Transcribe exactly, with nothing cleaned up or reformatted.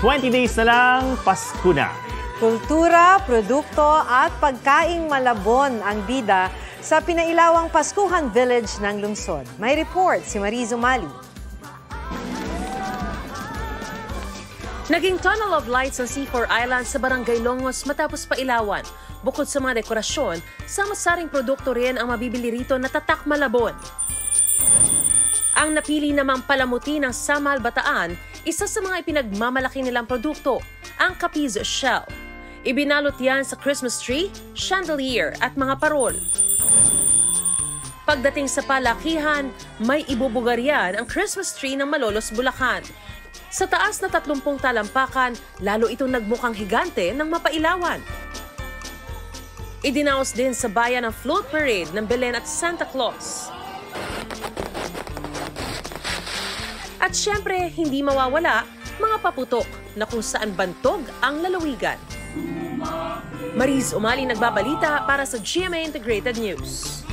twenty days na lang, Pasko na. Kultura, produkto at pagkaing malabon ang bida sa pinailawang Paskuhan Village ng lungsod. May report si Mariz Umali. Naging tunnel of lights ang C four Island sa Barangay Longos matapos pailawan. Bukod sa mga dekorasyon, sama-saring produkto rin ang mabibili rito na tatak malabon. Ang napili namang palamuti ng Samal Bataan, isa sa mga ipinagmamalaki nilang produkto, ang Capiz Shell. Ibinalot yan sa Christmas tree, chandelier at mga parol. Pagdating sa palakihan, may ibubugar yan ang Christmas tree ng Malolos, Bulacan. Sa taas na tatlumpung talampakan, lalo itong nagmukhang higante ng mapailawan. Idinaos din sa bayan ang float parade ng Belen at Santa Claus. At syempre, hindi mawawala mga paputok na kung saan bantog ang lalawigan. Mariz Umali nagbabalita para sa G M A Integrated News.